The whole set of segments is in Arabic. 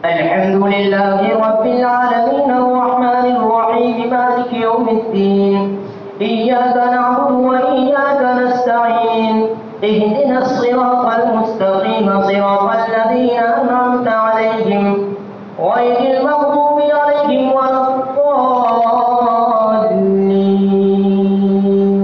الحمد لله رب العالمين الرحمن الرحيم مالك يوم الدين إياك نعبد وإياك نستعين اهدنا الصراط المستقيم صراط الذين أنعمت عليهم غير المغضوب عليهم ولا الضالين.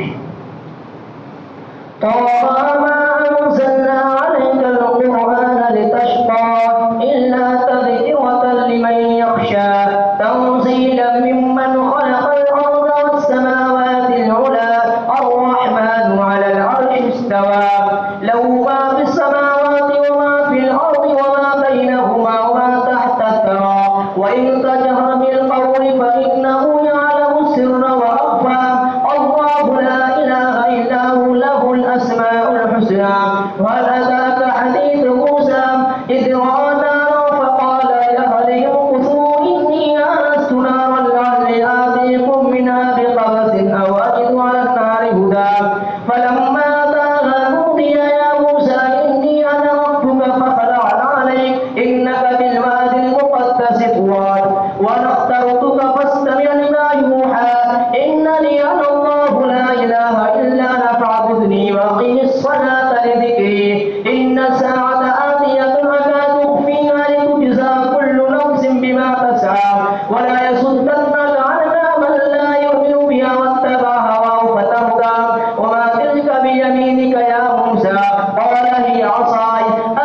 ما أنزلنا عليك القرآن لتشقى إلا تذكرة لمن يخشى تنزيلا ممن خلق الأرض والسماوات العلى الرحمن على العرش استوى له ما في السماوات وما في الأرض وما بينهما وما تحت الثرى وإن تجهر بالقول فإنه يعلم السر وأخفى الله لا إله إلا هو له الأسماء الحسنى. وهل أتاك حديث موسى إذ رأى نارا فقال لأهلهم كثوا إني آنست نارا لعلي آتيكم منها بقبس أو أجد على النار هدى فلما أتاها نودي يا موسى إني أنا ربك فاخلع عليك إنك بالوادي المقدس طوى وأنا اخترتك فاستمع لما يوحى إنني أنا الله لا إله إلا أنا فاعبدني وأقم الصلاة لذكري إن الساعة آتية أكاد أخفيها لتجزى كل نفس بما تسعى ولا يصدنك عنها من لا يؤمن بها واتبع هواه فتردى وما تلك بيمينك يا موسى قال هي عصاي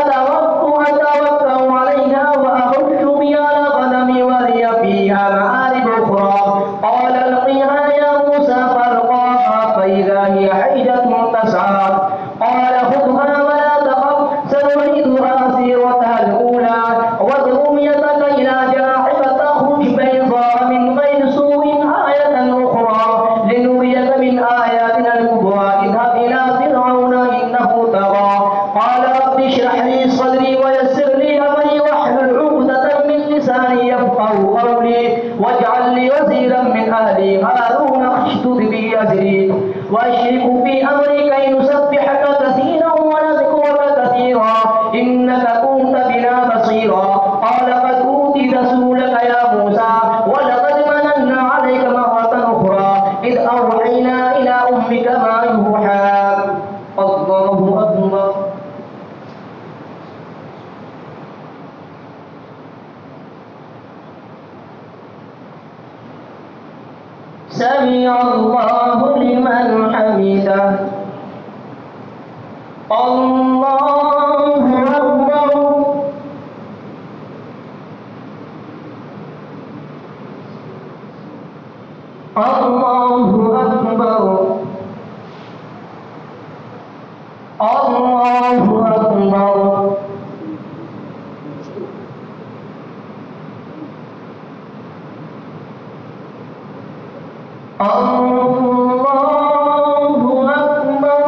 أتوكأ عليها وأهش بها على غنمي ولي فيها مآرب أخرى قال ألقيها يا موسى فألقاها فإذا هي حية تسعى قال خذها ولا تخف سنعيدها سيرتها الأولى واضم يدك إلى جناحك تخرج بيضاء من غير سوء آية أخرى لنريك من آياتنا الكبرى اذهب إلى فرعون إنه طغى قال رب اشرح لي صدري ويسر لي أمري واحلل عقدة من لساني يفقهوا قولي واجعل لي وزيرا من أهلي هارون اشدد به أزري وأشركه في أمري كي نسبحك كثيرا ونذكرك كثيرا إنك كنت بنا بصيرا قال قد أوتيت سؤلك يا موسى ولقد مننا عليك مرة أخرى إذ أوحينا إلى أمك ما يوحى. الله أكبر. سمع الله لمن حمده. الله أكبر. الله أكبر. الله أكبر. الله أكبر.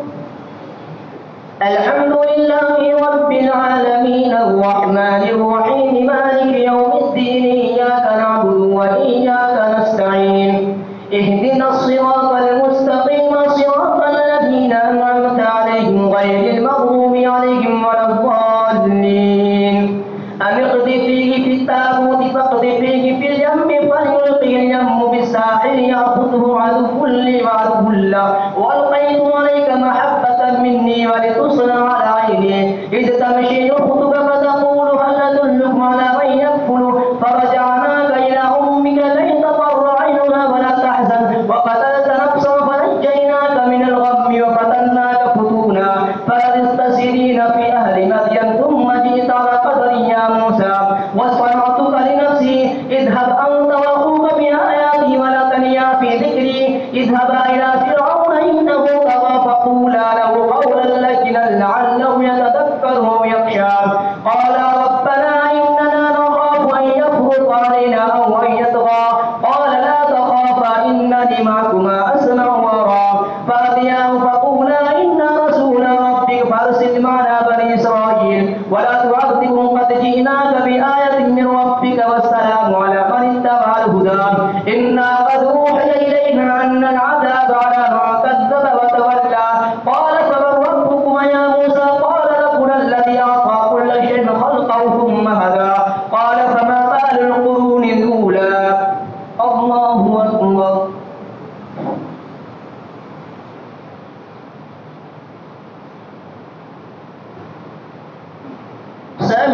الحمد لله رب العالمين الرحمن الرحيم مالك يوم الدين إياك نعبد وإياك نستعين اهدنا الصراط المستقيم صراط الذين أنعمت عليهم غير المغضوب عليهم ولا الضالين. أن اقذفيه في التابوت فاقذفيه في اليم فليلقي اليم بالساحل يأخذه عدو لي وعدو له وألقيت عليك محبة مني ولتصنع على عيني إذ تمشي أختك فتقول هل أدلكم على من يكفله فرجعناك إلى أمك كي تقر عينها ولا تحزن وقتلت نفسا فنجيناك من الغم وفتناك فتونا فلبثت سنين في أهل مدين ثم جئت على قدر يا موسى واصطنعتك لنفسي اذهب أنت وأخوك بآياتي ولا تنيا في ذكري اذهبا إلى فرعون إنه طغى فقولا له قولا لينا لعله يتذكر أو يخشى قالا ربنا إننا نخاف أن يفرط علينا أو أن يطغى قال لا تخافا إنني معكما أسمع وأرى فأتياه فقولا إنا رسول ربك فأرسل معنا بني إسرائيل ولا تعذبهم قد جئناك بآية من ربك والسلام على من اتبع الهدى إنا قد أوحي إلينا أن العذاب على من كذب وتولى قال فمن ربكما يا موسى قال ربنا الذي أعطى كل شيء خلقه ثم هدى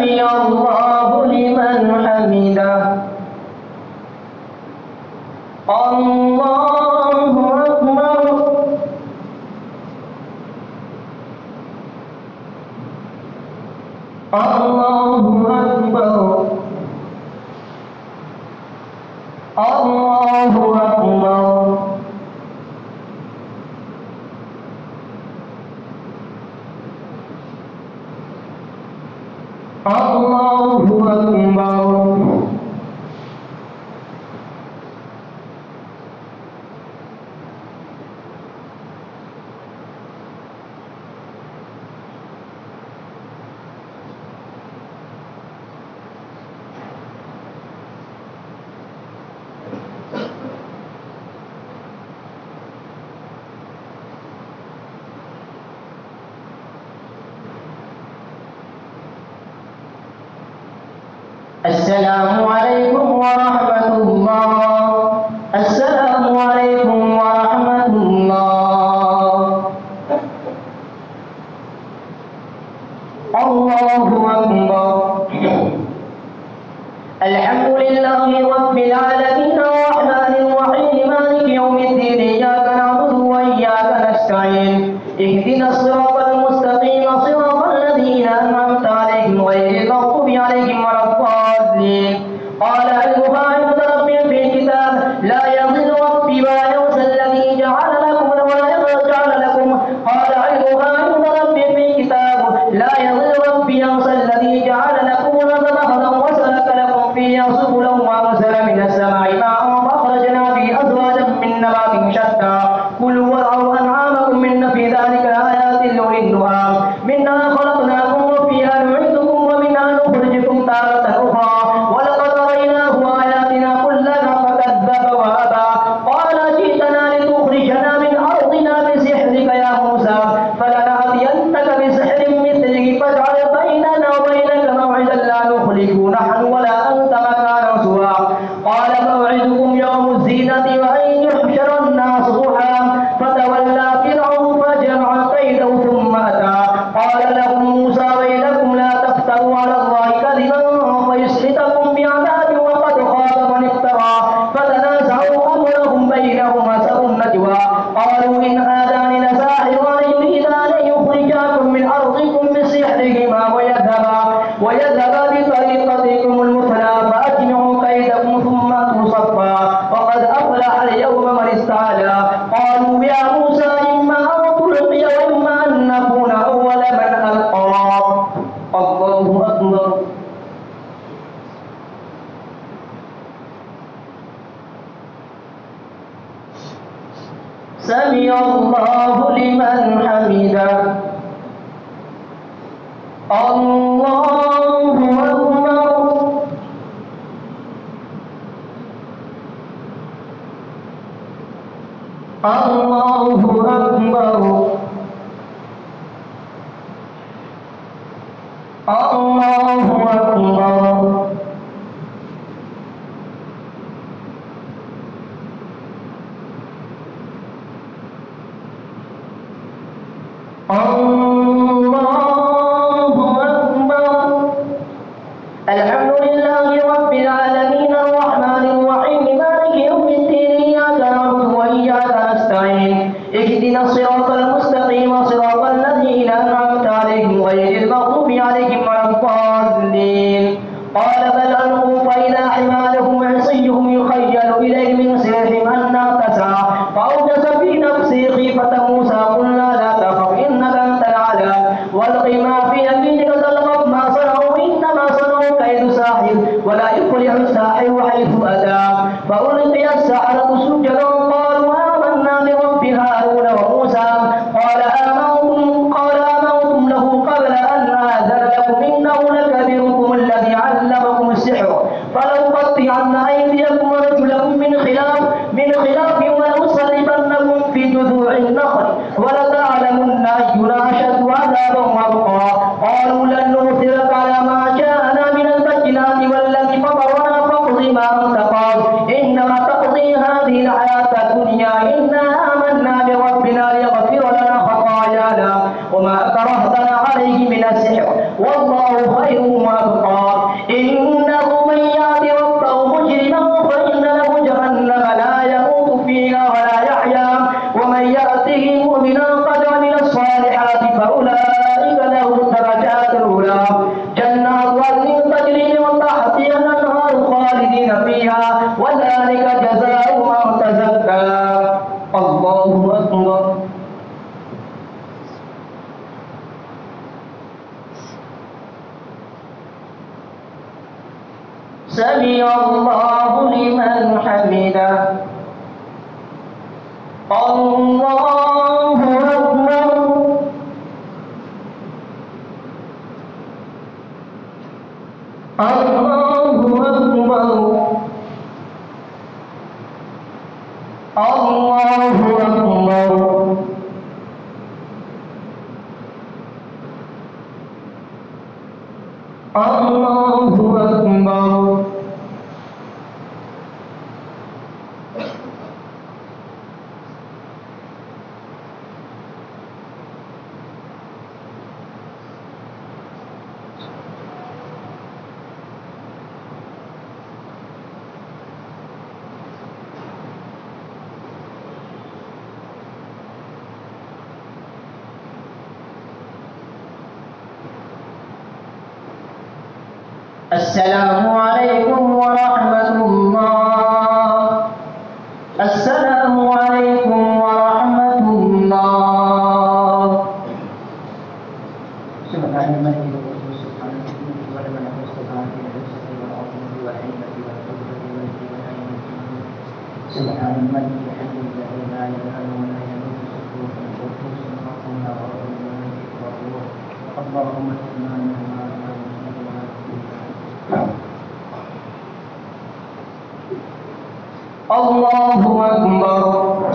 سمع الله لمن حمده. الله أكبر. الله أكبر. الله أكبر. الله أكبر. السلام عليكم ورحمة الله. السلام عليكم ورحمة الله. الله أكبر. الحمد لله رب العالمين الرحمن الرحيم مالك يوم الدين إياك نعبد وإياك نستعين اهدنا الصراط المستقيم صراط الذين أنعمت عليهم غير المغضوب عليهم ولا الضالين. قال علمها عند ربي في كتاب لا يضل ربي ولا ينسى الذي جعل لكم ولا يجعل لكم. قال علمها عند ربي في كتاب لا يضل ربي ينسى الذي جعل لكم ونزل هدى وسلك لكم فيها سبلا وأنزل من السماء ماء فأخرجنا به أزواجا من نبات شتى كلوا وارعوا أنعامكم إن في ذلك لآيات لأولي النهى. منها خلقناكم وفيها نعيدكم ومنها نخرجكم تارة أخرى ولقد أريناه آياتنا كلها فكذب وأبى. قال جئتنا لتخرجنا من أرضنا بسحرك يا موسى فلنأتينك بسحر مثله فاجعل بيننا وبينك موعدا لا نخلفه نحن ولا أنت مكانا سوى. قال موعدكم يوم الزينة وأن يحشر الناس ضحى فتولى فرعون فجمع كيده ثم أتى. قال لهم موسى ويلكم لا تفتروا على الله كذبا فيسحتكم بعذاب وقد خاب من افترى. فتنازعوا أمرهم بينهم وأسروا النجوى. قالوا إن هذان لساحران يريدان أن يخرجاكم من أرضكم بسحرهما ويذهبا بطريقتكم المثلى فأجمعوا كيدكم ثم أتوا صفا وقد أفلح اليوم من استعلى. قالوا يا موسى إما أن تلقي وإما أن نكون أول من ألقى. الله أكبر. سمع الله لمن حمده. الله أكبر. الله أكبر. الله أكبر. الحمد لله رب العالمين الرحمن الرحيم مالك يوم الدين إياك نعبد وإياك نستعين اهدنا الصراط المستقيم صراط الذين أنعمت عليهم غير المغضوب عليهم ولا الضالين. قال بل ألقوا فإذا حمالهم عصيهم يخيل إليه من سحرهم أنها تسعى فأوجس في نفسه خيفة موسى قلنا لا تخف إنك أنت الأعلى والق ما في يمينك تلقف ما صنعوا إنما صنعوا كيد ساحر ولا يفلح الساحر حيث أتى. فألقي السحرة سجدا قالوا آمنا برب هارون وموسى. قال آمنتم له قبل أن آذن لكم إنه لكبيركم الذي علمكم السحر فلأقطعن أيديكم ورجلكم من خلاف ولأصلبنكم في جذوع النخل ولتعلمن أينا أشد عذابا وأبقى. قالوا لن نؤثرك على ما جاءنا من البينات والذي فطرنا فاقض ما أنت قاض إنما تقضي هذه الحياة الدنيا إنا آمنا بربنا ليغفر لنا خطايانا وما أكرهتنا عليه من السحر والله والله خير وأبقى. إنه من يأت ربه مجرما فإن له جهنم لا يموت فيها ولا يحيا، ومن يأته مؤمنا قد عمل الصالحات فأولئك لهم الدرجات الأولى جنات عدن تجري من تحتها الأنهار خالدين فيها وذلك جزاء من تزكى. الله أكبر. سمع الله لمن حمده. الله أكبر. الله أكبر. الله أكبر. الله أكبر. السلام عليكم ورحمة الله. السلام عليكم ورحمة الله. سبحان الملك والقدوس سبحان الملك والملك سبحان العزة والعظمة والهيبة والقدرة والمجد والأيمن. سبحان الملك الحي الذي لا يزال ولا يموت سكوت القدوس ربنا ورب الملك والروح. اللهم اجعلنا من الله أكبر.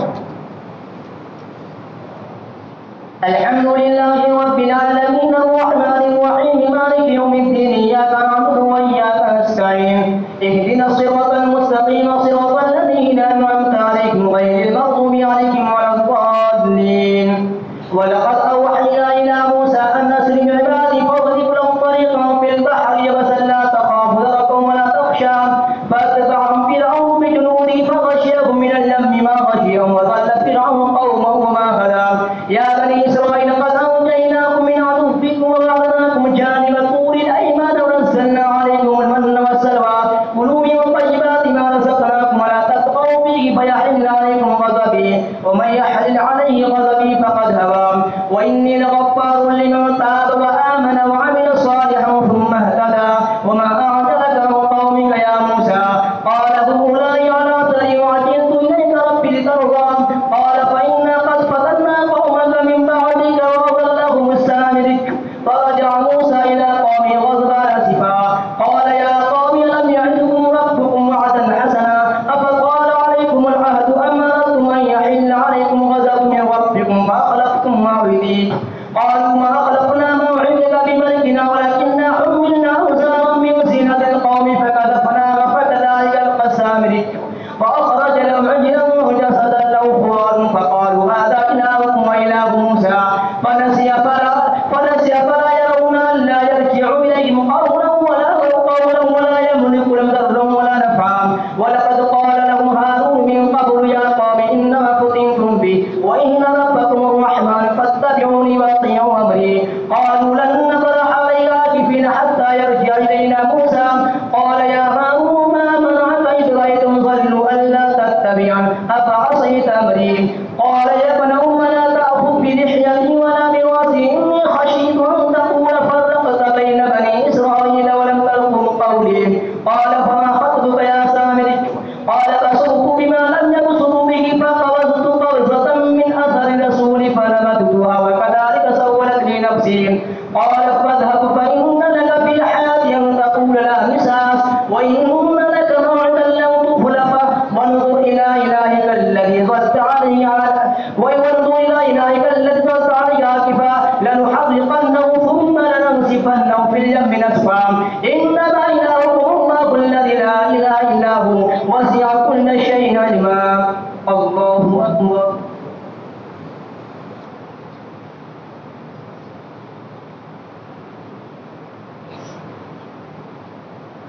الحمد لله رب العالمين الرحمن الرحيم مالك يوم الدين إياك نعبد وإياك نستعين اهدنا الصراط المستقيم صراط الذين أنعمت عليهم غير المغضوب عليهم ولا الضالين. ولقد أوحينا إلى موسى أن أسر بعبادي فاضرب لهم طريقا في البحر يبسا لا تخاف دركا ولا تخشى فاتبعهم فرعون بجنوده فغشيهم من اليم ما غشيهم وضل فرعون قومه وما هدى. يا بني إسرائيل قد أنجيناكم من عدوكم ووعدناكم جانب الطور الأيمن ونزلنا عليكم المن والسلوى كلوا من طيبات ما رزقناكم ولا تطغوا فيه فيحل عليكم غضبي ومن يحلل عليه غضبي فقد هوى. وإني لغفار لمن تاب وآمن وعمل صالحا ثم اهتدى. وما أعجلك عن قومك يا موسى؟ قال هؤلاء على أثري وعجلت إليك ربي لترضى. قال فإنا قد فتنا قومك من بعدك وأضلهم السامري. فرجع موسى إلى قومه غضبان آسفا قال يا قوم ألم يعدكم ربكم وعدا حسنا أفطال عليكم العهد أم أردتم أن يحل عليكم غضب من ربكم فأخلفتم موعدي. قالوا ما أخلفنا موعدك بملكنا ولكننا حملنا أوزارا من زينة القوم فكذبناها فكذلك ألقى السامري. فأخرج لهم عجلا جسدا له خوار فقالوا هذا إلهكم وإله موسى فنسي فلا يرون ألا يرجع إليهم قولا ولا يملك لهم ضرا ولا نفعا. ولقد قال لهم هارون من قبل يا قوم إنما فتنتم به وإن ربكم الرحمن فاتبعوني وأطيعوا أمري. قالوا لن نبرح عليها عاكفين حتى يرجع إلينا موسى. قال يا هارون ما منعك إذ رأيتم ضلوا ألا تتبعن أفعصيت أمري. قال يا ابن أم لا تأخذ بلحيتي ولا برأسي إني خشيت أن تقول فرقت بين بني إسرائيل ولم تلقم قولي. قال فما خطبك يا سامري؟ قال بصرت بما لم يبصروا به فقبضت قبضة من أثر الرسول فنبذتها وكذلك سولت لي نفسي. قال فاذهب فإن لك في الحياة أن تقول لا مساس وإن لك موعدا لن تخلفه وانظر إلى إلهك الذي ظلت عليه عاكفا لنحرقنه ثم لننسفنه في اليم نسفا. إنما إلهكم الله الذي لا إله إلا هو وسع كل شيء علما. الله أكبر.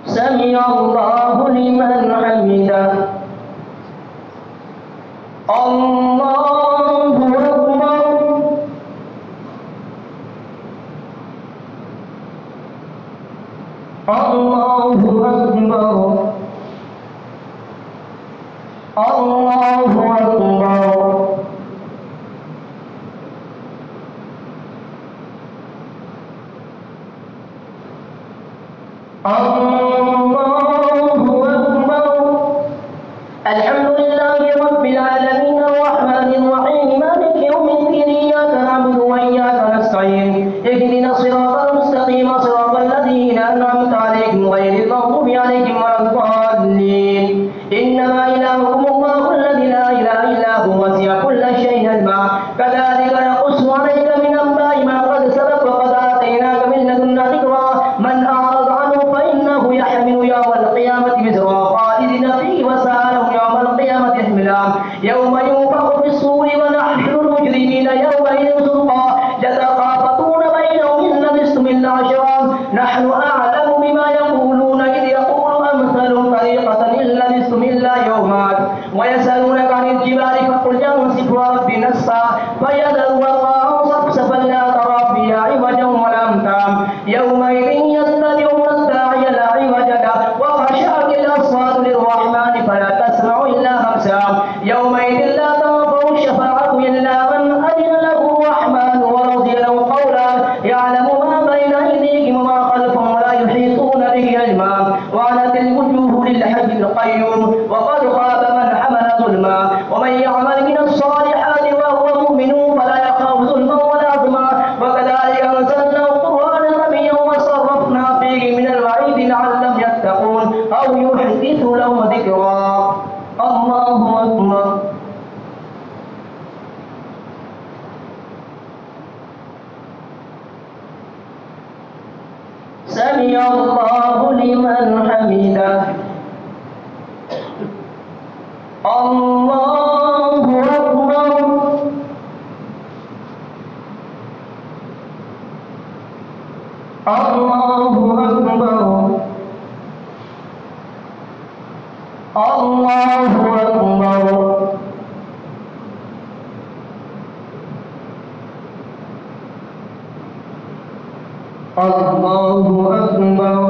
سمع الله لمن حمده. الله أكبر. الله أكبر. الله أكبر. الله أكبر. الحمد لله رب العالمين الرحمن الرحيم مالك يوم الدين إياك نعبد وإياك نستعين اهدنا الصراط المستقيم صراط الذين أنعمت عليهم غير المغضوب عليهم ولا الضالين. إنما إلهكم الله الذي لا إله إلا هو وسع كل شيء علما كذلك نقص عليك من أنباء ما قد سبق وقد آتيناك من لدنا ذكرا من أعرض عنه فإنه يحمل يوم القيامة وزرا خالدين فيه وسأله يوم القيامة احملا يوم ينفخ في الصور ونحشر المجرمين يومئذ زرقا يتخافتون بينهم إن لبثتم إلا عشرا نحن أعلم بما يقولون إذ يقول أمثلهم طريقة إن لبثتم إلا يوما ويسألونك عن الجبال فقل ينسفها ربي نسفا فيذرها قاعا صفصفا لا ترى فيها عوجا ولا أمتا يومئذ يتبعون الداعي لا عوج له وخشعت الأصوات للرحمن فلا تسمع إلا همسا يومئذ لا تنفع الشفاعة إلا من أذن له الرحمن ورضي له قولا يعلم ما بين أيديهم وما خلفهم ولا يحيطون به علما وعنت الوجوه للحي القيوم وقد خاب من حمل ظلما ومن يعمل من الصالحات وهو مؤمن فلا يخاف ظلما ولا ظلما وكذلك أنزلنا القرآن عربيا وصرفنا فيه من الوعيد لعلهم يتقون أو يحدث لهم ذكرا. الله أكبر. سمع الله لمن حمده. الله أكبر. الله أكبر. الله أكبر. الله أكبر.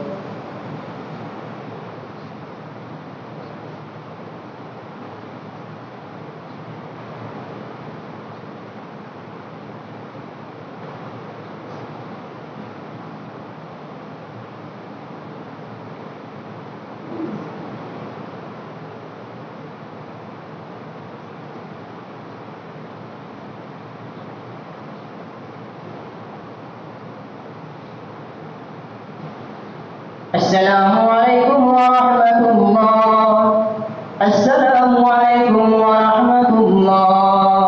السلام عليكم ورحمة الله. السلام عليكم ورحمة الله.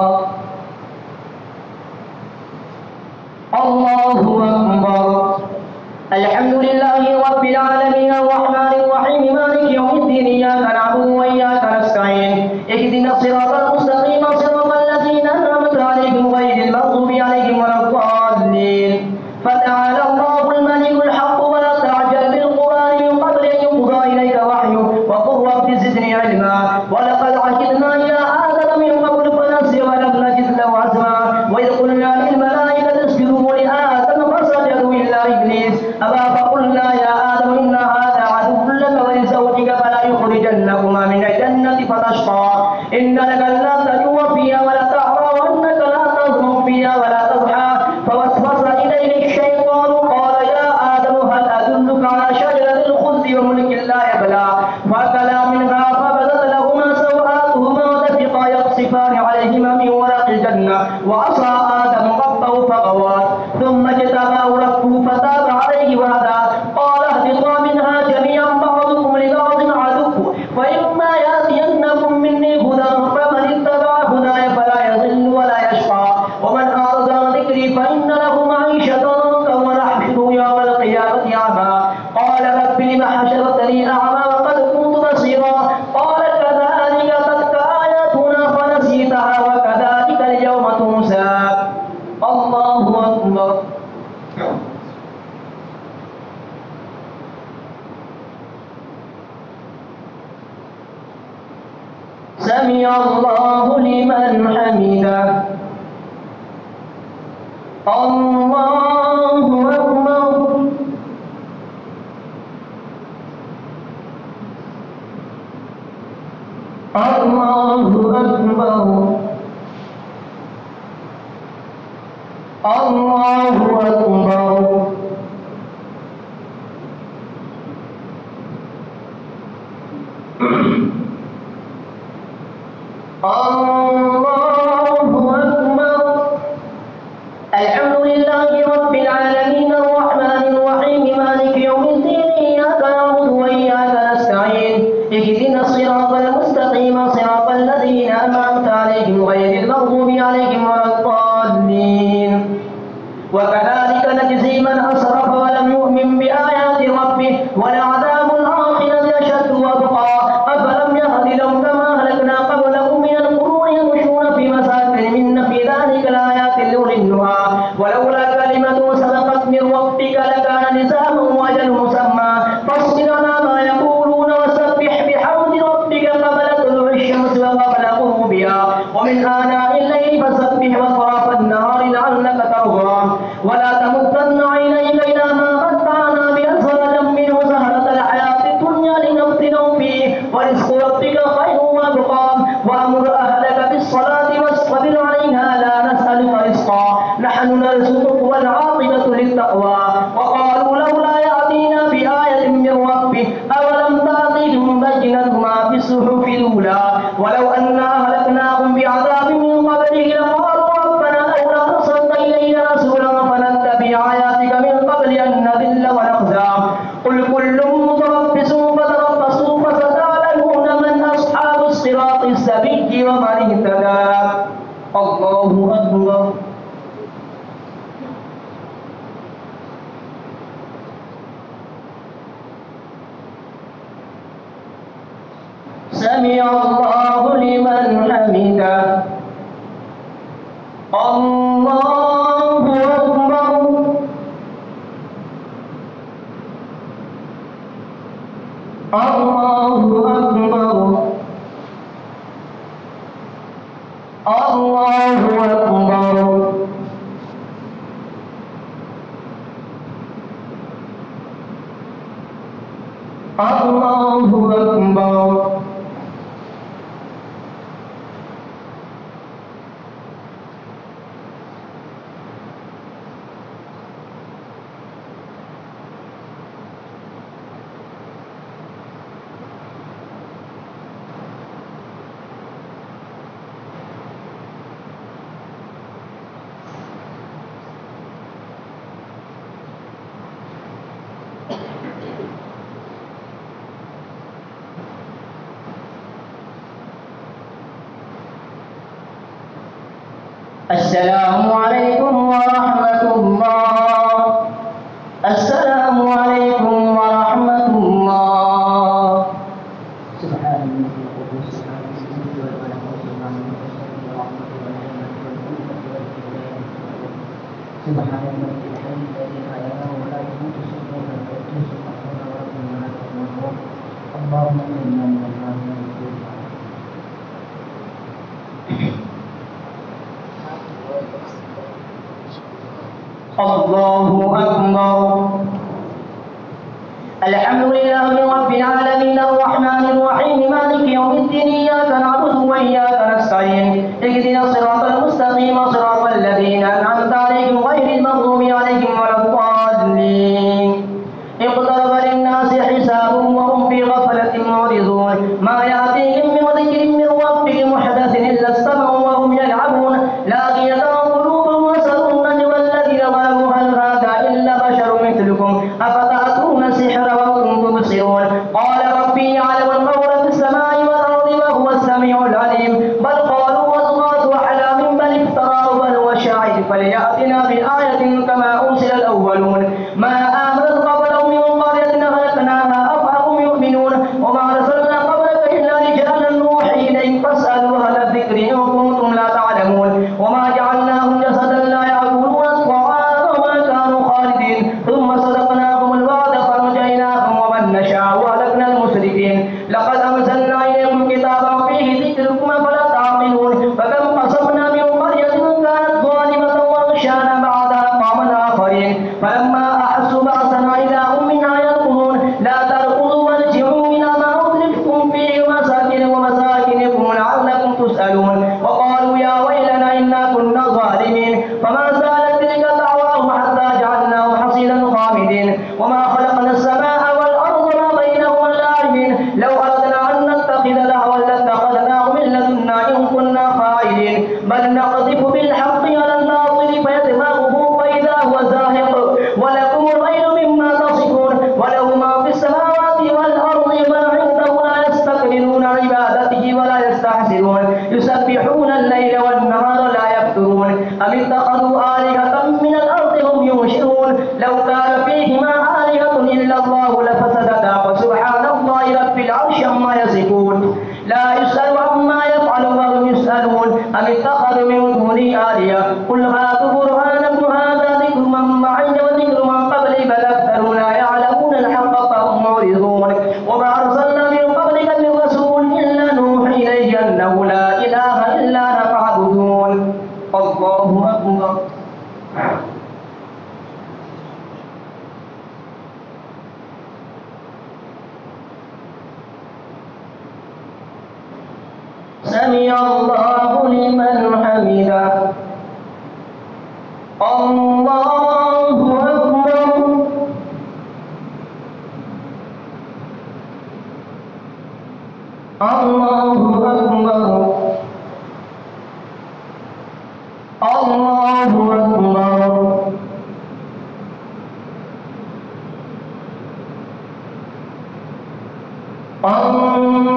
الله أكبر. الحمد لله رب العالمين الرحمن الرحيم مالك يوم الدين إياك نعبد وإياك نستعين اهدنا الصراط المستقيم صراط الذين أنعمت عليهم غير المغضوب عليهم ولا الضالين. فتعالى الله الملك الحق ولا تعجل بالقرآن من قبل أن يقضى إليك وحيه وقل رب زدني علما ولقد عهدنا إلى آدم من قبل فنسي ولم نجد له عزما وإذ قلنا للملائكة اسجدوا لآدم فسجدوا إلا إبليس أبى فقلنا يا آدم إن هذا عدو لك ولزوجك فلا يخرجنكما من الجنة فتشقى إن لك ألا تجوع فيها ولا تعرى وأنك لا تظلم فيها ولا تضحى فوسوس إليه الشيطان قال يا آدم هل أدلك على شجرة الخلد وملك لا يبلى فأكلا منها فبدت لهما سوآتهما وطفقا يقصفان عليهما من ورق الجنة وعصى آدم ربه فغوى ثم اجتباه ربه فتاب عليه وهدى قال اهبطا منها جميعا بعضكم لبعض عدو فإما يأتينكم مني هدى فمن اتبع هداي فلا يضل ولا يشقى ومن أعرض عن ذكري فإن له معيشة ضنكا ونحشره يوم القيامة أعمى قال رب لم حشرتني أعمى وقد كنت بصيرا قال كذلك أتتك آياتنا فنسيتها وكذلك اليوم تنسى. الله أكبر. سمع الله لمن حمده. الله أكبر. الله أكبر. الله أكبر. الله أكبر. الحمد لله رب العالمين الرحمن الرحيم مالك يوم الدين إياك نعبد وإياك نستعين اهدنا الصراط المستقيم صراط الذين أنعمت عليهم غير المغضوب عليهم ولا الضالين. وكذلك نجزي من أسرف ولم يؤمن بآيات ربه ولعذاب الآخرة أشد وأبقى. أفلم يهد لهم كما أهلكنا قبلهم من القرون يمشون في مساكنهم إن في ذلك لآيات لأولي النهى ولولا كلمة سبقت من ربك لكان لزاما وأجل مسمى فاصبر على ما يقولون وسبح بحمد ربك قبل طلوع الشمس وقبل غروبها ومن آناء الليل فسبح وأطراف النهار لعلك ترضى. ولا تمدن عينيك إلى ما متعنا بأزواج منه زهرة الحياة الدنيا لنفتنهم فيه ورزق ربك خير وأبقى. وأمر أهلك بالصلاة واصطبر عليها لا نسألك رزقا نحن نرزقك والعاقبة للتقوى. وقالوا لولا يأتينا بآية من ربه أولم تأتهم بينة ما في الصحف الأولى ولو أنا أهلكناهم بعذاب من قبله لقالوا ربنا لولا أرسلت إلينا رسولا فنتبع آياتك من قبل أن نذل ونخزى. قل كل متربص فتربصوا فستعلمون من أصحاب الصراط السوي ومن اهتدى. الله أكبر. سمع الله لمن حمده. الله أكبر. الله أكبر. الله أكبر. الله أكبر. السلام عليكم ورحمة الله. السلام عليكم ورحمة الله. سبحان الله أكبر. الحمد لله رب العالمين الرحمن الرحيم مالك يوم الدين إياك نعبد وإياك نستعين اهدنا الصراط المستقيم صراط الذين أنعمت عليهم غير المغضوب عليهم ولا الضالين. اقترب للناس حسابهم وهم في غفلة معرضون ما يأتيهم من ذكر من ربهم محدث إلا استمعوا وهم يلعبون لاغية قلوبهم وأسروا النجوى الذين ظلموا هل هذا إلا بشر مثلكم أفتأتون السحر وأنتم تبصرون قال ربي يعلم القول في السماء والأرض وهو السميع العليم بل قالوا أضغاث أحلام بل افتراه بل هو شاعر فليأتنا بآية كما أرسل الأولون ما آمنت قبلهم من قرية أهلكناها أفهم يؤمنون وما أرسلنا قبلك إلا رجالا نوحي إليهم فاسألوا أهل الذكر إن كنتم لا تعلمون وما جعلناهم جسدا لا يأكلون الطعام وما كانوا خالدين ثم صدقناهم وما خلقنا السماء والأرض وما بينهما لاعبين لو أردنا أن نتخذ لهوا لاتخذناه من لدنا إن كنا فاعلين بل نقذف بالحق على الباطل فيدمغه فإذا هو زاهق ولكم الويل مما تصفون وله ما في السماوات والأرض وما عنده لا يستكبرون عن عبادته ولا يستحسرون يسبحون الليل والنهار لا يفترون أم اتخذوا آلهة من الأرض هم ينشرون لو كان فيهما آلهة إلا الله لفسدتا فسبحان الله رب العرش عما يصفون لا يسأل عما يفعل وهم يسألون أم اتخذوا من دونه آلهة قل هاتوا برهانكم هذا ذكر من معي وذكر من قبلي بل أكثرهم لا يعلمون الحق فهم معرضون وما أرسلنا من قبلك من رسول إلا نوحي إليه أنه لا إله إلا أنا فاعبدون الله أكبر. سمع الله لمن حمده الله أكبر الله أكبر الله أكبر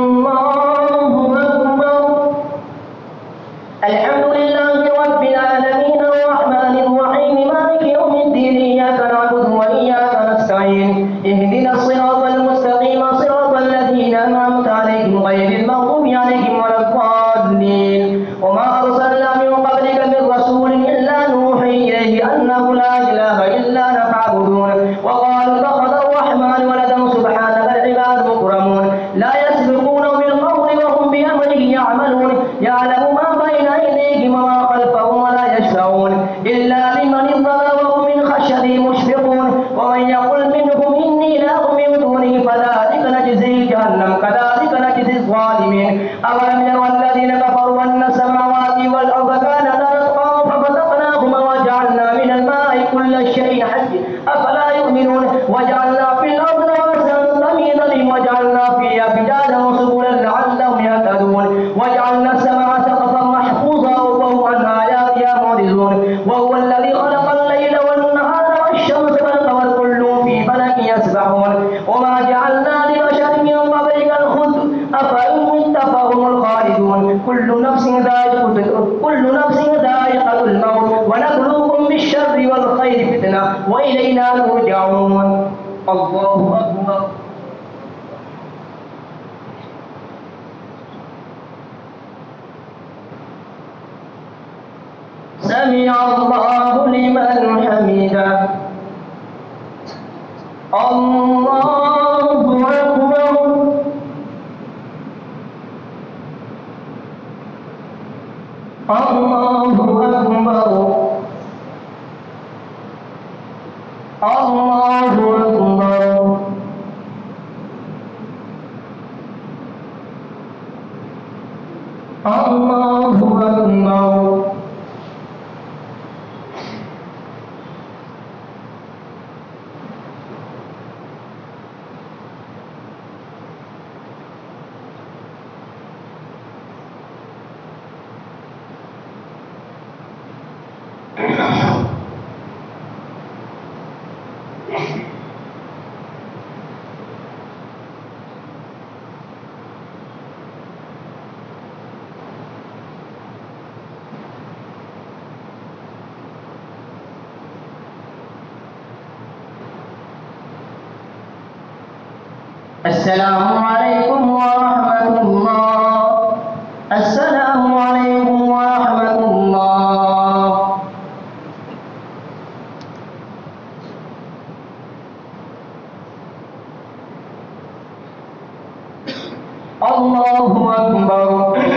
الحمد لله رب العالمين الرحمن الرحيم مالك يوم الدين إياك نعبد وإياك نستعين اهدنا الصراط المستقيم صراط الذين أنعمت عليهم غير المغضوب عليهم ولا الضالين وما أرسلنا من قبلك من رسول إلا نوحي إليه أنه لا إله إلا أنا فاعبدون وقالوا اتخذ الرحمن ولدا سبحانه بل عباد مكرمون لا يسبقونه بالقول وهم بأمره يعملون يعلم ما بين أيديهم وما خلفهم ولا يشفعون إلا لمن ارتضى وهم من خشيته مشفقون ومن يقل منهم إني لا أؤمن دونه فذلك نجزي جهنم كذلك نجزي الظالمين أولم يروا الذين كفروا أن السماوات والأرض كانتا رتقا ففتقناهما وجعلنا من الماء كل شيء حي أفلا يؤمنون وجعلنا في الأرض رواسي تميد بهم وجعلنا فيها فجاجا وسبلا لعلهم يهتدون وجعلنا السماء سقفا محفوظا وهم عن آياتها معرضون وهو الذي خلق الليل والنهار والشمس والقمر كل في فلك يسبحون وما جعلنا لبشر من قبلك الخلد أفإن مت فهم الخالدون كل نفس ذائقة الموت ونبلوكم بالشر والخير فتنة وإلينا ترجعون الله أكبر. سمع الله لمن حمده الله أكبر الله أكبر الله أكبر الله أكبر. السلام عليكم ورحمة الله. السلام عليكم ورحمة الله. الله أكبر.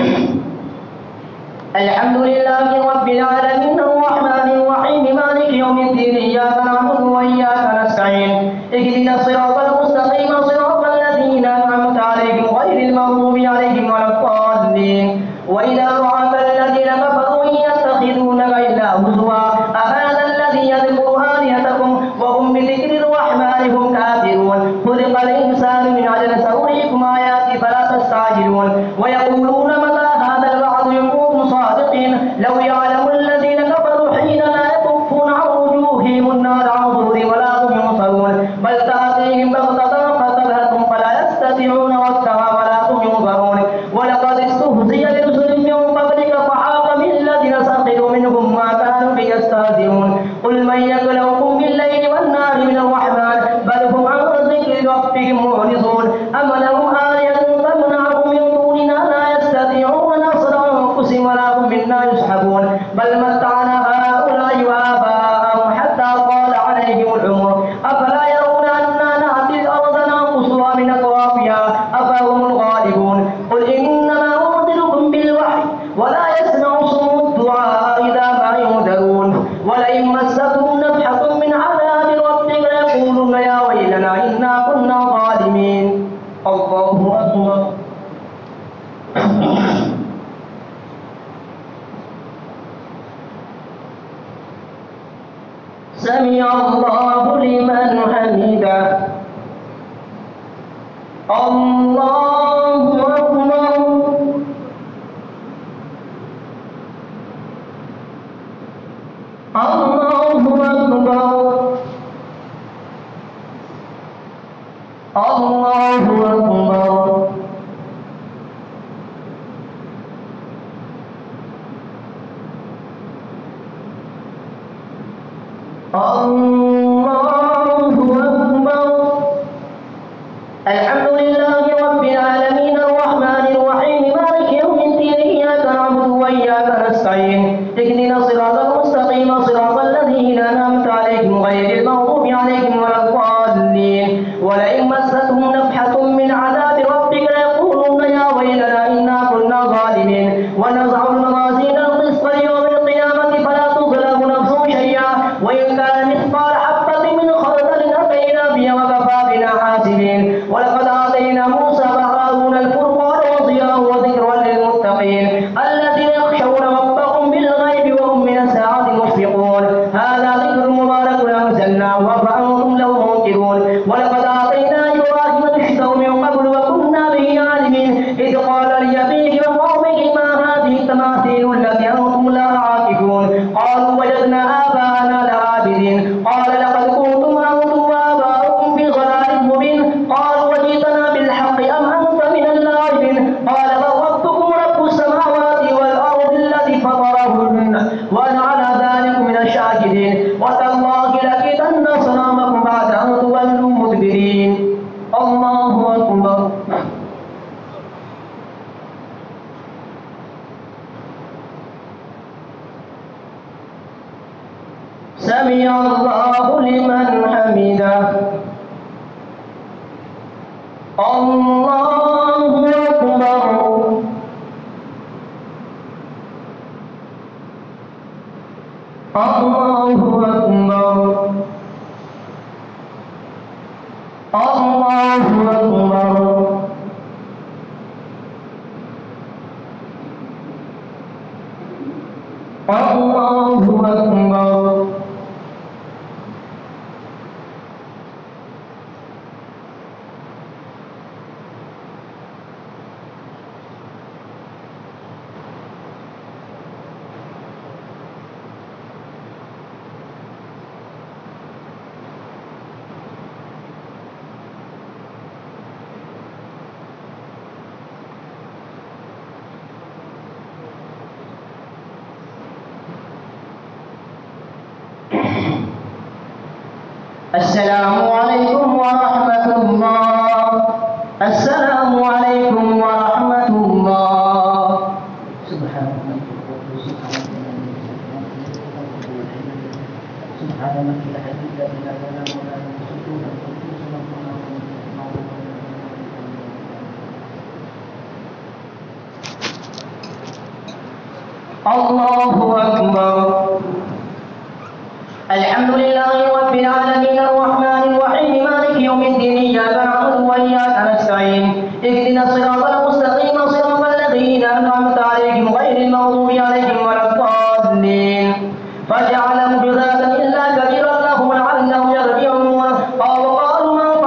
الحمد لله رب العالمين الرحمن الرحيم مالك يوم الدين إياك نعبد وإياك نستعين اهدنا الصراط المستقيم صراط الذين أنعمت عليهم غير المغضوب عليهم ولا الضالين وإذا رأك الذين كفروا يتخذونك إلا هزوا أهذا الذي يذكر آلهتكم وهم بذكر الرحمن كافرون خلق الإنسان من عجل سأريكم آياتي فلا تستعجلون ويقولون متى هذا الوعد إن كنتم صادقين لو يعلم الذين كفروا حين لا يكفون عن وجوههم النار عن ظهورهم ولا هم ينصرون بل تأتيهم بغتة فتبهتهم فلا يستطيعون ردها ولا هم ينظرون ولقد استهزئ برسل من قبلك فحاق بالذين سخروا منهم ما كانوا به يستهزئون قل من يكلؤكم بالليل والنهار من الرحمن بل هم عن ذكر ربهم معرضون أم لهم آية تمنعهم من دوننا لا يستطيعون نصر أنفسهم ولا هم منا يسحبون بل متعنا هؤلاء وآباءهم حتى طال عليهم العمر أفلا يرون أنا نأتي الأرض ننقصها من أطرافها أفهم الغالبون قل إنما أنذركم بالوحي ولا يسمع صم الدعاء إذا ما ينذرون ولئن مستهم نفحة من عذاب ربك ليقولن يا ويلنا إنا كنا ظالمين الله أكبر سمع الله لمن حمده الله أكبر الله أكبر الله أكبر الله أكبر الحمد لله رب العالمين الرحمن الرحيم مالك يوم الدين إياك نعبد وإياك نستعين اهدنا الصراط المستقيم صراط الذين أنعمت عليهم غير المغضوب عليهم ولا الضالين ولئن مستهم نفحة من عذاب ربك ليقولن يا ويلنا إنا كنا ظالمين ونزع الموازين القسط ليوم القيامة فلا تظلم نفس شيئا وإن كان مثقال حبة من خردل أتينا بها وكفى بنا حاسبين ولقد آتينا موسى وهارون الفرقان وضياء وذكرا للمتقين الذين يخشون ربهم بالغيب وهم من الساعة مشفقون هذا ذكر مبارك أنزلناه أفأنتم له منكرون ولقد آتينا إبراهيم رشده من قبل وكنا به عالمين إذ قال لأبيه وقومه ما هذه التماثيل التي أنتم لها عاكفون قالوا وجدنا آباءنا لعابدين قال لقد كنتم أنتم وآباؤكم في ضلال مبين قالوا وجئتنا بالحق أم أنت من اللاعبين قال بل ربكم رب السماوات والأرض الذي فطرهن وأنا على ذلك من الشاكرين وتالله لكيدن صنامكم بعد أن تولوا مدبرين الله أكبر سمع الله لمن حمده الله أكبر الله أكبر الله أكبر الله أكبر السلام عليكم ورحمة الله السلام عليكم ورحمة الله سبحان الله سبحان من لا إله إلا الله أكبر الحمد لله رب العالمين الرحمن الرحيم مالك يوم الدين إياك نعبد وإياك نستعين اهدنا الصراط المستقيم صراط الذين أنعمت عليهم غير المغضوب عليهم ولا الضالين فجعلهم جذاذا إلا كبيرا لهم لعلهم يرجعون قالوا ما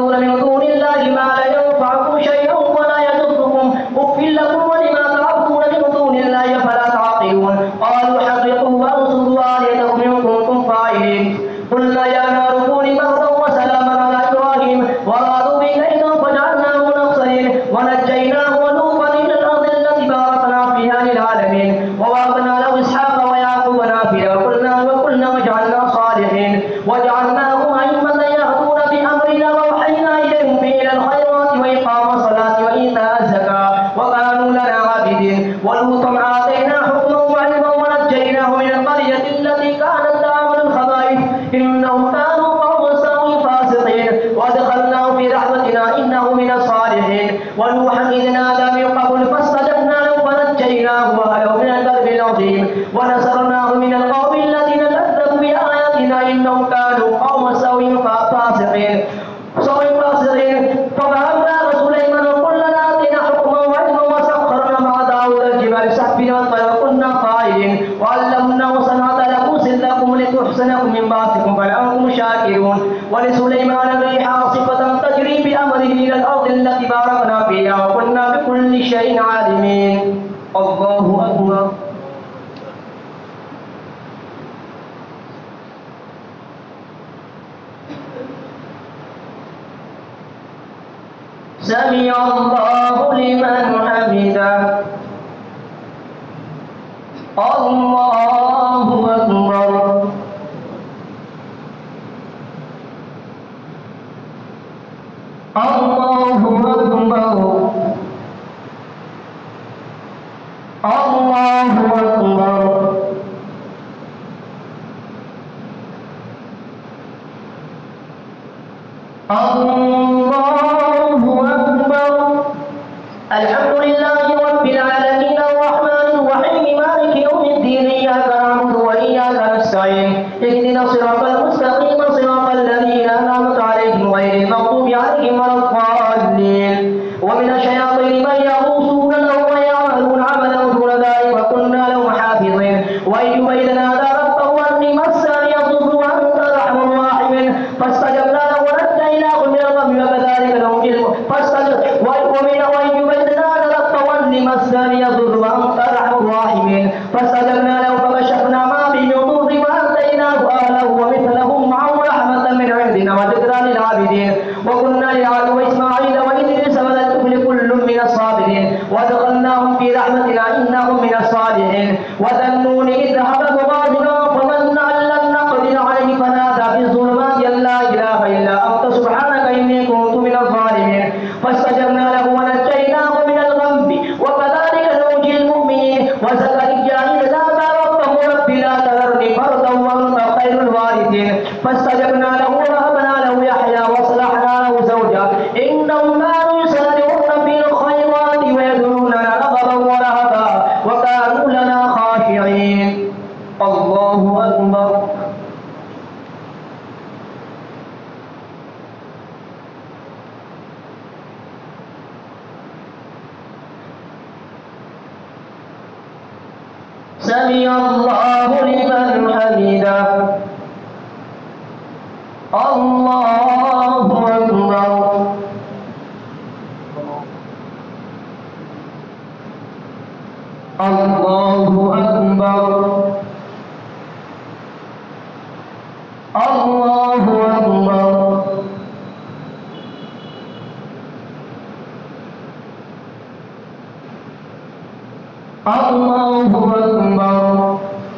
تعبدون من دون الله ما لا ينفعكم شيئا ولا يضركم أف لكم ولما تعبدون من دون الله فلا تعقلون قالوا حرقوا وانصروا آلهتكم إن كنتم فاعلين قلنا يا نار كوني بردا وسلاما على إبراهيم وأرادوا به كيدا فجعلناه الأخسرين ونجيناه ولوطا إلى الأرض التي باركنا فيها للعالمين ووهبنا له إسحاق ويعقوب نافلة وقلنا وجعلنا صالحين وجعلناهم أئمة يهدون بأمرنا وأوحينا إليهم فعل الخيرات وإقام الصلاة وإيتاء الزكاة وكانوا لنا عابدين ولوطا آتينا حكما وعلما ونجيناه من القرية التي كانت تعمل الخبائث إنهم كانوا قوم سوء فاسقين وأدخلناه في رحمتنا إنه من الصالحين ونوحا إذ نادى من قبل فاستجبنا له فنجيناه وأهله من الكرب العظيم ونصرناه من القوم الذين كذبوا بآياتنا إنهم كانوا قوم سوء فاسقين ففهمنا سليمان كلنا آتينا حكما وعلما وسخرنا مع داود الجبال يسبحن والطير وكنا قائلين وعلمناه صنعة لبوس لكم لتحسنكم من بأسكم فلأنتم شاكرون ولسليمان الريح عاصفة تجري بأمره إلى الأرض التي باركنا فيها وكنا بكل شيء عالمين. الله أكبر. سمع الله لمن حمده. الله أكبر. الله أكبر. الله أكبر. الحمد لله رب العالمين الرحمن الرحيم مالك يوم الدين إياك نعبد وإياك نستعين اهدنا الصراط المستقيم صراط الذين أنعمت عليهم غير المغضوب عليهم ولا الضالين ومن الشياطين من يغوصون له ويعملون عملا دون ذلك وكنا لهم حافظين وأيوب إذ نادى ربه أني مسني الضر وأنت أرحم الراحمين فاستجبنا له ونجيناه من الغم وكذلك ننجي مسني الضر وأنت أرحم الراحمين فاستجبنا له فكشفنا ما به من ضر وآتيناه أهله ومثلهم معهم رحمة من عندنا وذكرى للعابدين وكنا للعدو إسماعيل وإدريس وذا الكفل كل من الصابرين وادخلناهم في رحمتنا إنهم من الصالحين وذا النون إذ ذهب مغاضبا فظن أن لن نقدر عليه فنادى في الظلمات أن لا إله إلا أنت سبحانك إني كنت من الظالمين فاستجبنا له ونجيناه من الغم وكذلك ننجي المؤمنين وزكريا إذ نادى ربه رب لا تذرني فردا وأنت خير الوارثين فاستجبنا له ووهبنا له يحيى وأصلحنا له زوجا إنهم كانوا يسارعون في الخيرات ويدعوننا رغبا ورهبا وكانوا لنا خاشعين. الله أكبر. سمع الله لمن حمده. الله أكبر. الله أكبر. الله أكبر. الله أكبر.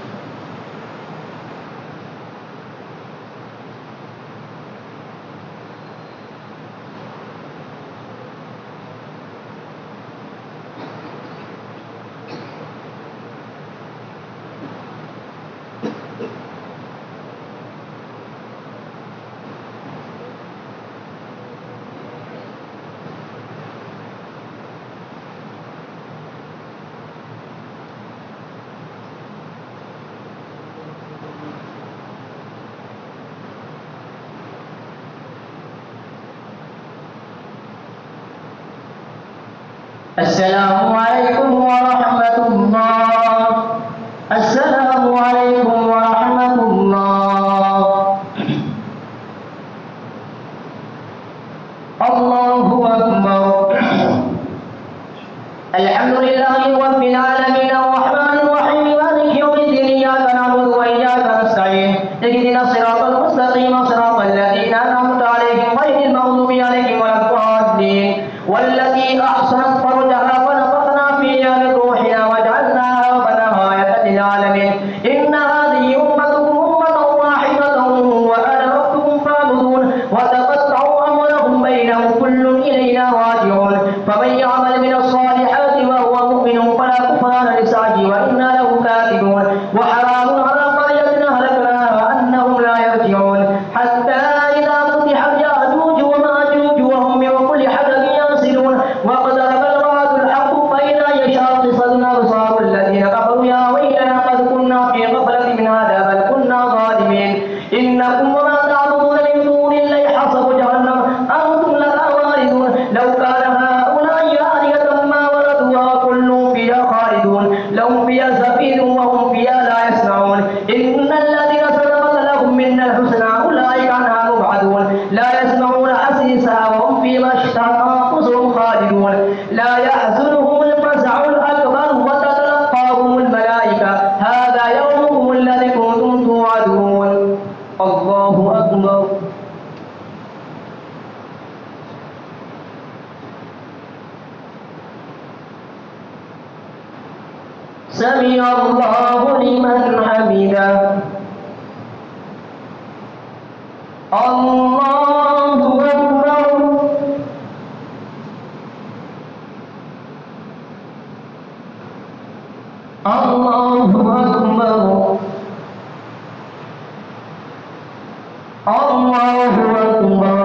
السلام عليكم ورحمة الله. السلام عليكم ورحمة الله. الله أكبر. الحمد لله رب العالمين الرحمن الرحيم مالك يوم الدين إياك نعبد وإياك نستعين اهدنا الصراط المستقيم صراط الذين أنعمت عليهم غير المغضوب عليهم ولا الضالين. والتي أحصنت فرجها ونفخنا فيها من روحنا وجعلناها وبناها آية للعالمين. إن هذه أمتكم أمة واحدة وأنا ربكم فاعبدون وتقطعوا أمرهم بينهم كل إلينا راجعون. فمن يعمل من الصالحات وهو مؤمن فلا كفران لسعيه وإنا له كاتبون. وحرام على قرية أهلكناها أنهم لا يرجعون حتى إذا فتحت يأجوج ومأجوج وهم من كل حدب ينسلون. واقترب الوعد الحق فإذا يشاخص الأبصار الذين كفروا يا ويلنا قد كنا في غفلة من هذا بل كنا ظالمين. إنكم وما تعبدون من دون الله حصب جهنم أنتم لها واردون. لو كان هؤلاء آلهة ما وردوها كل فيها خالدون. لهم فيها زفير وهم فيها لا يسمعون. إن الذين سبقت لهم منا الحسنى أولئك عنها مبعدون. لا يسمعون حسيسها وهم فيما اشتهت أنفسهم خالدون. لا يحزنهم الفزع الأكبر وتتلقاهم الملائكة هذا يومكم الذي كنتم توعدون. الله أكبر. سمع الله لمن حمده. الله أكبر. الله أكبر. الله أكبر.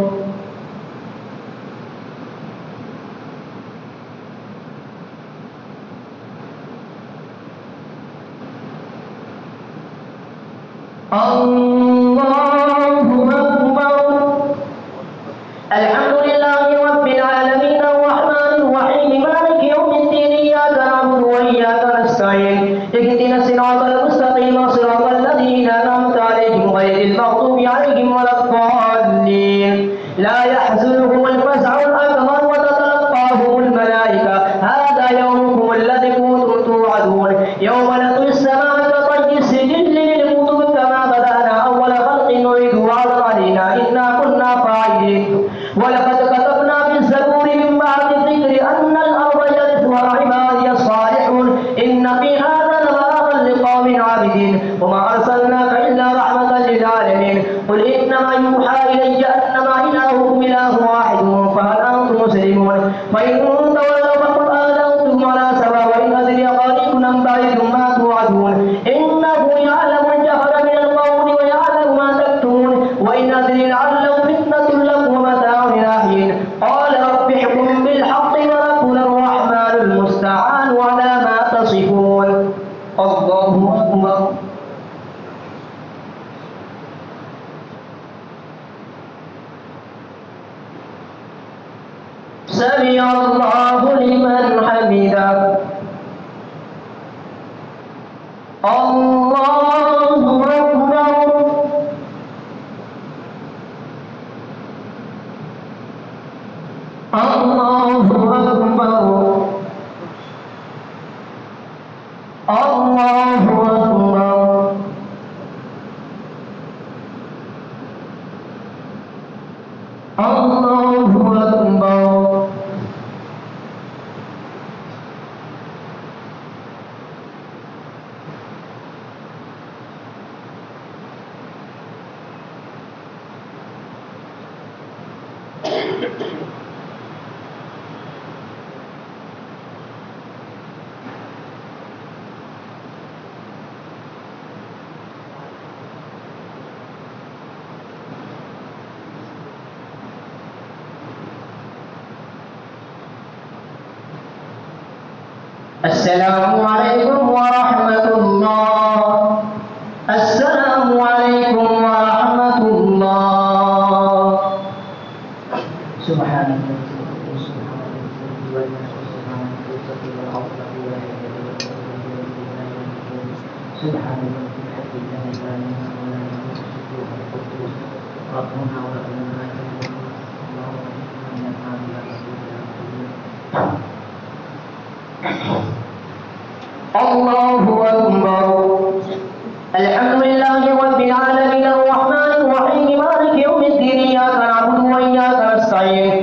الله أكبر. الحمد لله رب العالمين الرحمن الرحيم مالك يوم الدين إياك نعبد وإياك نستعين اهدنا الصراط المستقيم صراط الذين أنعمت عليهم غير المغضوب عليهم ولا الضالين. لا يحزنهم الفزع الأكبر وتتلقاهم الملائكة هذا يومكم الذي كنتم توعدون. يوم نطوي السماء كطي السجل للكتب كما بدأنا أول خلق نعيد وعدا علينا إنا كنا فاعلين. ولقد كتبنا في الزبور من بعد الذكر أن الأرض يرثها عبادي الصالحون إن في هذا لبلاغا لقوم عابدين. وما أرسلناك إلا رحمة للعالمين. قل إنما يوحى إلي أنما إلهكم إله واحد فهل أنتم مسلمون. فإن تولوا فقل آذنتم على سواء وإن أدري قريب أم بعيد ما توعدون. إنه يعلم الجهر من القول ويعلم ما تكتمون. وإن أدري لعله فتنة لكم ومتاع إلى حين. قال رب احكم بالحق وربنا الرحمن المستعان على ما تصفون. الله أكبر. سمع الله لمن حمده. الله أكبر. الله أكبر. الله أكبر. الله أكبر. السلام عليكم ورحمة الله. السلام عليكم ورحمة الله. سبحان الله. سبحان الله.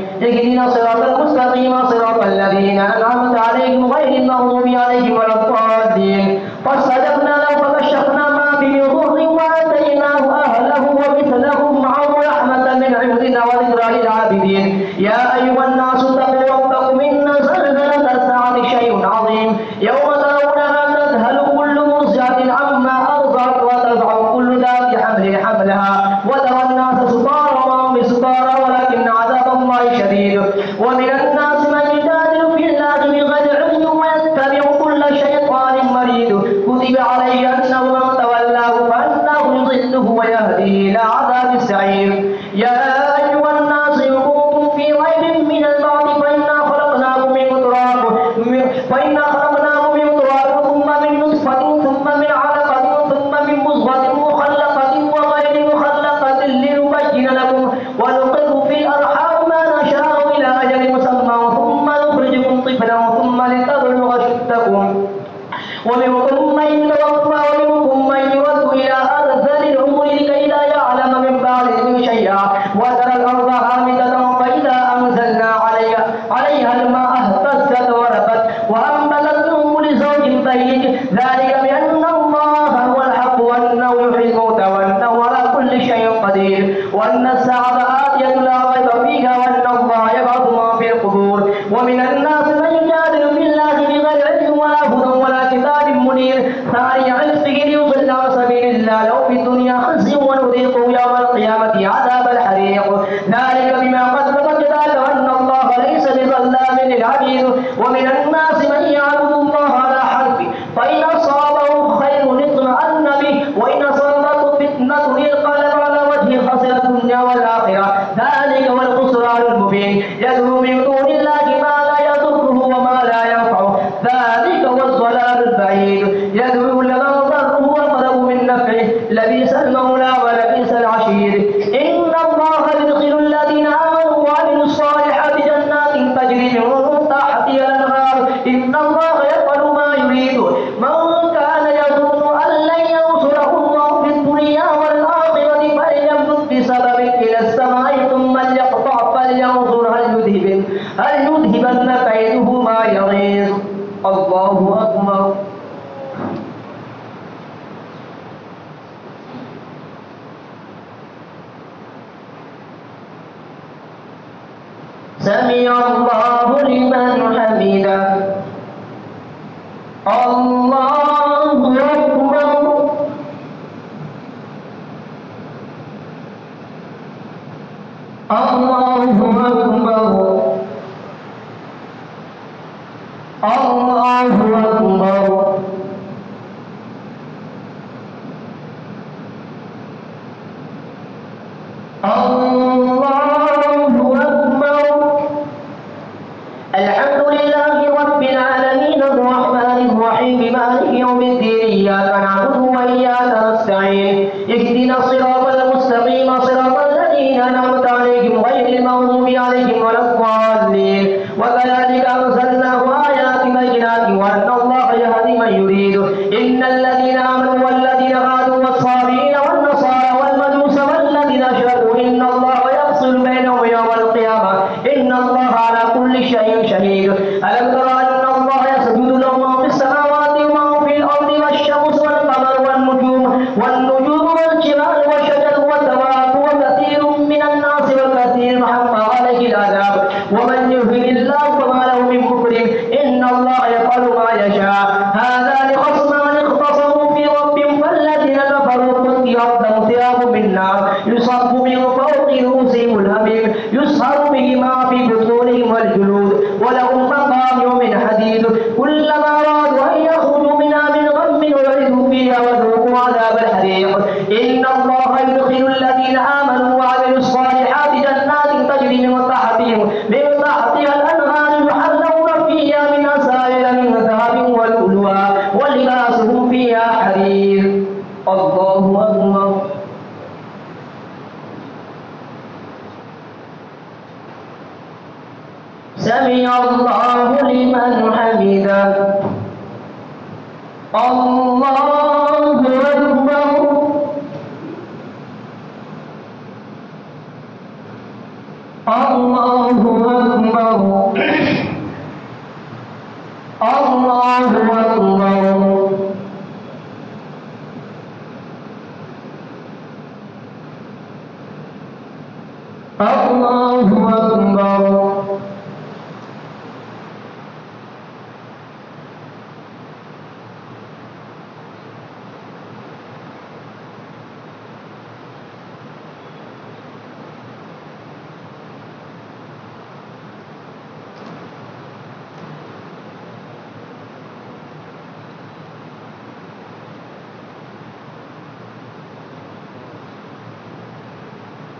اهدنا الصراط المستقيم صراط الذين أنعمت عليهم غير المغضوب عليهم ولا الضالين فاستجبنا له فكشفنا ما به من ضر وآتيناه أهله ومثلهم معهم رحمة من عندنا وذكرى للعابدين يا أيها الناس اتقوا ربكم إن زلزلة الساعة شيء عظيم يوم ترونها تذهل كل مرضعة عما أرضعت وتضع كل ذات حمل حملها وترى الناس سكارى وما هم بسكارى ولكن عذاب الله شديد ومن الناس من يجادل في الله بغير علم ويتبع كل شيطان مريد كتب عليه أنه من تولاه فأنه يضله ويهديه إلى عذاب السعير يا أيها الناس إن كنتم في ريب من البعث فإنا خلقناكم من تراب ثم من نطفة ثم من علقة ثم من مضغة مخلقة وغير مخلقة لنبين لكم ونقر في الأرحام ما نشاء إلى أجل مسمى ثم نخرجكم طفلا ثم لتبلغ أشدكم ومنكم من يتوفى ومنكم من يرد إلى أرذل العمر لكي لا يعلم من بعد علم شيئا وترى الأرض هامدة فإذا أنزلنا عليها الماء اهتزت وربت وأنبتت من كل زوج بهيج ذلك بأن الله هو الحق وأنه يحيي الموتى وأنه على كل شيء قدير وأن الساعة آتية لا ريب فيها وأن الله يبعث ما في القبور ومن الناس من يجادل في الله بغير علم ولا هدى ولا كتاب منير ثاني عطفه ليضل عن سبيل الله له في الدنيا خزي ونذيقه يوم القيامة عذاب الحريق ذلك بما قدمت يداك وأن الله ليس بظلام للعبيد ومن الناس من يعبد الله على حرف فإن أصابه خير اطمأن به وإن أصابته فتنة انقلب على وجهه خسر الدنيا والآخرة ذلك هو الخسران المبين يدعو من دون الله ما لا يضره وما لا ينفعه ذلك هو الضلال البعيد يدعو لمن ضره وقرب من نفعه لبئس المولى ولبئس العشير إن الله يدخل الذين آمنوا وعملوا الصالحات جنات تجري من تحتها الأنهار إن الله يفعل ما يريد من كان يظن أن لن ينصره الله في الدنيا والآخرة فليمدد بسبب إلى السماء ثم ليقطع فلينظر هل يذهبن كيده ما يغيظ الله أكبر سمع الله لمن حمده الله أكبر الله أكبر الله أكبر الحمد لله رب العالمين الرحمن الرحيم مالك يوم الدين إياك نعبد وإياك نستعين اهدنا الصراط المستقيم صراط الذين أنعمت عليهم غير المغضوب عليهم ولا الضالين وكذلك أنزلناه آيات بينات وأن الله يهدي من يريد إن الذين آمنوا والذين هادوا والصابئين والنصارى والمجوس والذين أشركوا إن الله يفصل بينهم يوم القيامة إن الله على كل شيء شهيد ألم تر أن الله يسجد له ما في السماوات وما في الأرض والشمس والقمر والنجوم والجبال والشجر والدواب وكثير من الناس وكثير حق عليه العذاب ومن يهن الله فما له من مكرم إن الله يفعل ما يشاء هذان خصمان اختصموا في ربهم فالذين كفروا قتلت لهم ثياب من نار يصب من فوق رؤوسهم الحميم يسهر به ما في بطونهم والجلود ولهم مقامع من حديد كلما أرادوا أن يخرجوا منها من غم أعيدوا فيها وذوقوا عذاب الحريق إن الله يدخل الذين آمنوا وعملوا الصالحات جنات تجري من تحتها الأنهار يحلون فيها من أساور من ذهب والألوى ولباسهم فيها حرير الله أكبر سمع الله لمن حمده الله أكبر الله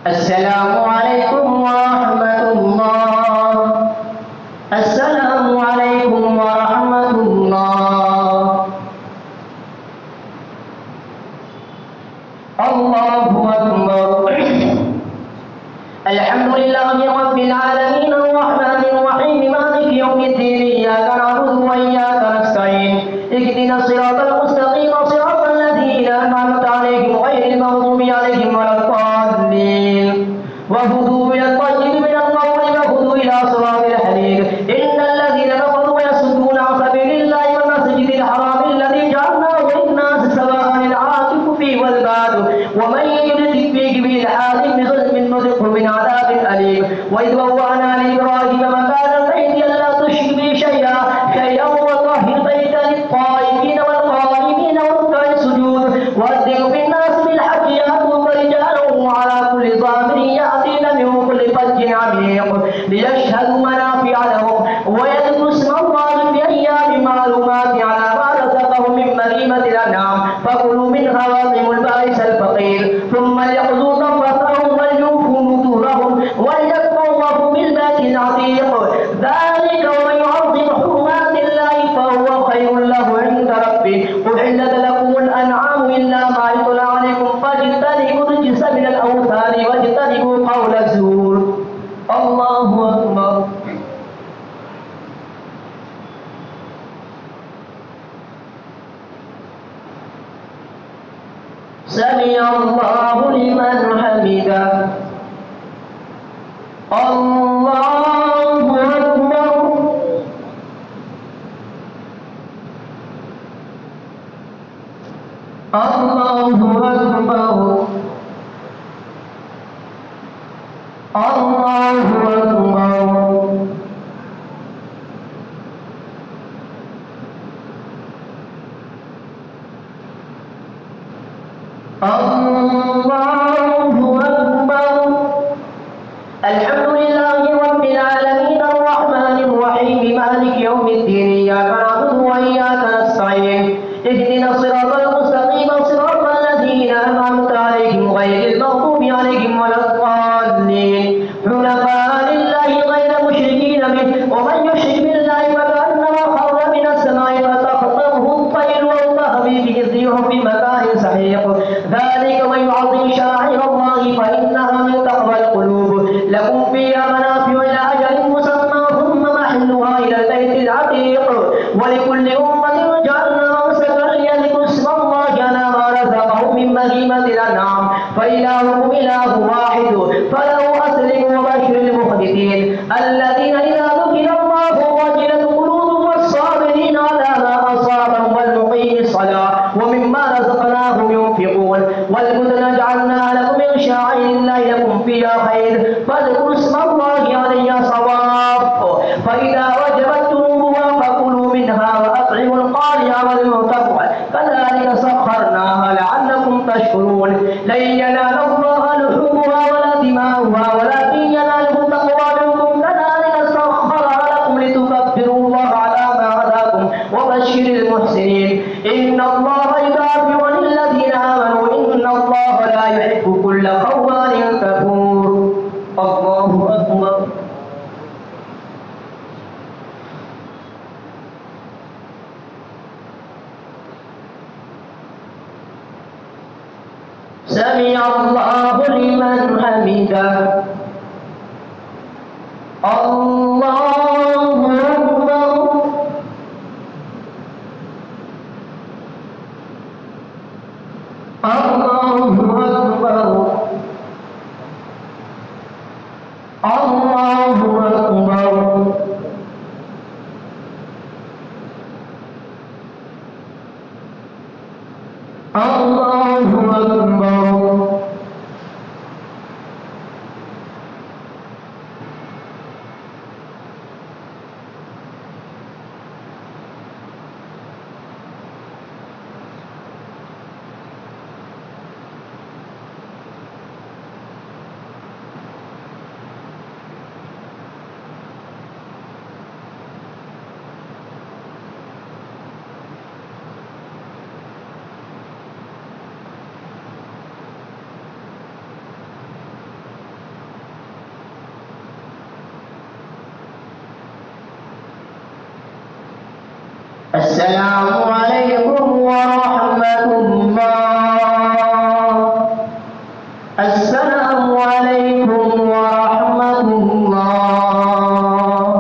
Assalamualaikum warahmatullah. Assalamualaikum warahmatullah. Allahu Akbar. Alhamdulillahi Rabbil Alamin Ar-Rahmanir Rahim Maliki Yawmiddin Iyyaka na'budu wa iyyaka nasta'in Ihdinas siratal mustaqim siratal ladzina an'amta 'alaihim ghairil maghdubi 'alaihim waladdallin وهدوا إلى الطيب من القول وهدوا إلى صراط الحميد إن الذين كفروا يصدون عن سبيل الله والمسجد الحرام الذي جعلناه للناس سواء العاكف فيه والباد ومن يشرك فيه بإلحاد بظلم نذقه من عذاب أليم وإذ بوأنا لإبراهيم مكان البيت ألا تشرك بي شيئا وطهر البيت للطائفين والقائمين والركع السجود وأذن في الناس بالحج يأتوك رجالا وعلى كل ضامر يأتين من كل فج عميق ليشهدوا منافع لهم ويذكروا اسم الله في أيام معلومات على ما رزقهم من بهيمة الأنعام فكلوا منها وأطعموا البائس الفقير ثم ليقضوا تفثهم وليوفوا نذورهم وليطوفوا بالبيت العتيق ذلك ومن يعظم حرمات الله فهو خير له عند ربه أحلت لكم الأنعام إلا ما يتلى عليكم فاجتنبوا الرجس من الأوثان واجتنبوا قول الزور الله أكبر. سمع الله لمن حمده. الله أكبر. الله أكبر. الله أكبر. الله أكبر. الحمد لله رب العالمين الرحمن الرحيم مالك يوم الدين إياك نعبد وإياك نستعين اهدنا الصراط المستقيم صراط الذين أنعمت عليهم غير المغضوب عليهم ولا الضالين حنفاء لله غير مشركين به ومن يشرك بالله فكأنما خر من السماء فتخطفه الطير أو تهوي به الريح في مكان سحيق ذلك من يعظم شعائر الله فإنها من تقوى القلوب لكم فيها منافع إلى أجل مسمى ثم محلها إلى البيت العتيق ولكل أمة جعلنا منسكا ليذكروا اسم الله على ما رزقهم من بهيمة الأنعام فإلهكم إله واحد فله أسلموا وبشر المخبتين الذين إذا ذكر الله وجلت قلوبهم والصابرين على ما أصابهم والمقيم الصلاة ومما رزقناهم ينفقون والبدن جعلناها لكم من شعائر الله لكم فيها خير فاذكروا اسم الله عليها صواف فإذا وجبت جنوبها فكلوا منها وأطعموا القارع والمعتق كذلك سخرناها لعلكم تشكرون لن ينال الله لحومها ولا دماؤها ولكن يناله التقوى منكم كذلك سخرها لكم لتكبروا الله على ما هداكم وبشر المحسنين إن الله يدافع عن الذين آمنوا إن الله لا يحب كل خوان كفور الله أكبر. سمع الله لمن حمده. الله أكبر. الله أكبر. الله أكبر. الله أكبر. السلام عليكم ورحمة الله. السلام عليكم ورحمة الله.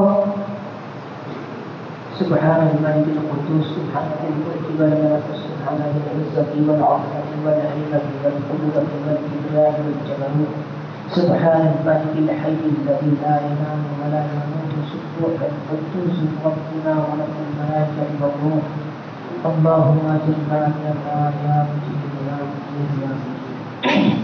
سبحان الملك القدوس سبحان الملك والملك سبحان ذي العزة والعظمة والهيبة والقدرة والكبرياء والجبروت. سبحان الملك الحي الذي لا ينام ولا يموت سبوح القدوس ربنا ولك الملائكة والروح. اللهم اجعلنا من النار يا مجيب يا مجيب يا مجيب.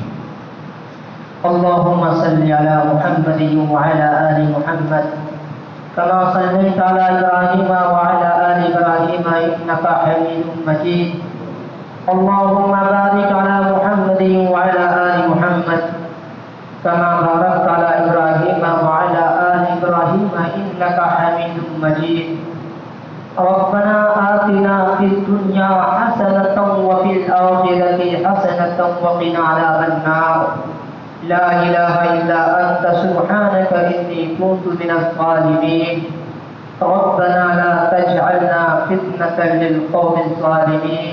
اللهم صل على محمد وعلى آل محمد كما صليت على إبراهيم وعلى آل إبراهيم إنك حميد مجيد. اللهم بارك على محمد وعلى آل محمد كما باركت على إبراهيم وعلى آل إبراهيم إنك حميد مجيد. ربنا آتنا في الدنيا حسنة وفي الآخرة حسنة وقنا عذاب النار. لا إله إلا أنت سبحانك إني كنت من الظالمين. ربنا لا تجعلنا فتنة للقوم الظالمين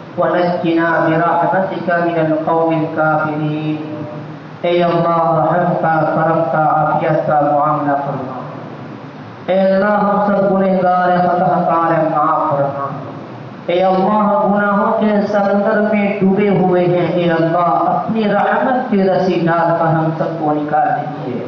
ونجنا برحمتك من القوم الكافرين. اے اللہ رحم کا کرم کا عافیت کا معاملہ فرما. اے اللہ ہم سب گنہگار خطا کار معاف فرما. اے اللہ گناہوں کے سمندر میں ڈوبے ہوئے ہیں. اے اللہ اپنی رحمت کی رسی ڈال کر ہم سب کو نکال دیجیے.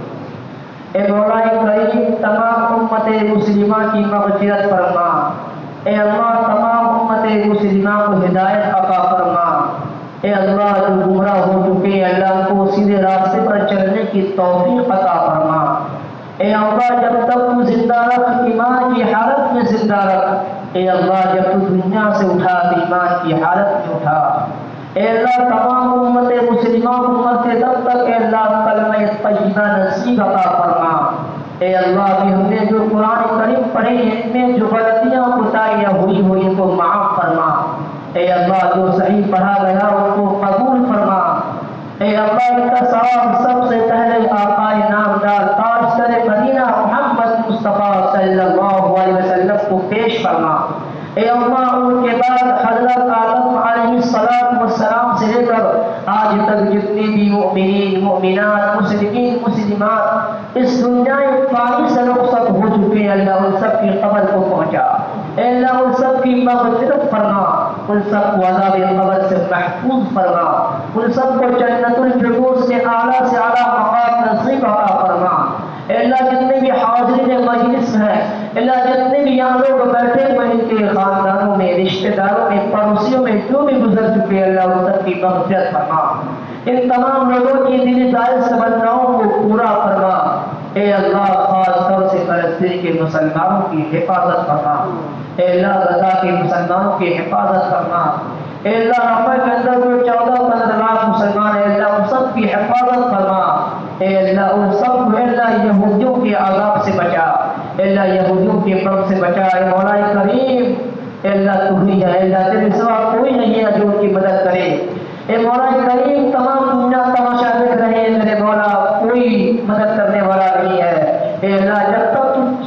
اے مولا کریم تمام امت مسلمہ کی مغفرت فرما. اے اللہ تمام امت مسلمہ کو ہدایت عطا فرما. اے اللہ جو گمراہ ہو چکے اللہ کو سیدھے راستے پر چلنے کی توفیق عطا فرما. اے اللہ جب تک تو زندہ رکھ ایمان کی حالت میں زندہ رکھ. اے اللہ جب تو دنیا سے اٹھا تو ایمان کی حالت میں اٹھا. اے اللہ تمام امت مسلمہ کو مرتے دم تک اے اللہ کلمہ طیبہ نصیب عطا فرما. اے اللہ بھی ہم نے جو قرآن کریم پڑھے ہیں ان میں جو غلطیاں کوتاہیاں ہوئی ان کو معاف فرما. اے اللہ جو صحیح پڑھا گیا ان کو قبول فرما. اے اللہ ان کا ثواب سب سے پہلے آقا نامدار تاجدار مدینہ محمد مصطفیٰ صلی اللہ علیہ وسلم کو پیش فرما. اے اللہ ان کے بعد حضرت آدم علیہ السلام سے لے کر آج تک جتنے بھی مؤمنین مؤمنات مسلمین مسلمات اس دنیا فانی سے رخصت ہو چکے ہیں اللہ ان سب کی قبر کو پہنچا. اے اللہ ان سب کی مغفرت فرما. ان سب کو عذاب قبر سے محفوظ فرما. ان سب کو جنت الفردوس کے اعلیٰ سے اعلیٰ مقام نصیب عطا فرما. اے اللہ جتنے بھی حاضرین مجلس ہیں اللہ جتنے بھی یہاں لوگ بیٹھے ہوئے ان کے خاندانوں میں رشتہ داروں میں پڑوسیوں میں جو بھی گزر چکے اللہ ان سب کی مغفرت فرما. ان تمام لوگوں کی دلی جائز تمناؤں کو پورا فرما. اے اللہ خاص طور سے فلسطین کے مسلمانوں کی حفاظت فرما. اے اللہ غزہ کے مسلمانوں کی حفاظت فرما. اے اللہ رفح کے اندر جو 14-15 لاکھ مسلمان ہیں اللہ ان سب کی حفاظت فرما. اے اللہ ان سب کو اے اللہ یہودیوں کے عذاب سے بچا. اے اللہ یہودیوں کے غم سے بچا. اے مولا کریم اے اللہ تو ہی ہے. اے اللہ تیرے سوا کوئی نہیں ہے جو ان کی مدد کرے. اے مولا کریم تمام دنیا تماشا دیکھ رہے ہیں میرے مولا کوئی مدد کرنے والا نہیں ہے. اے اللہ جب تک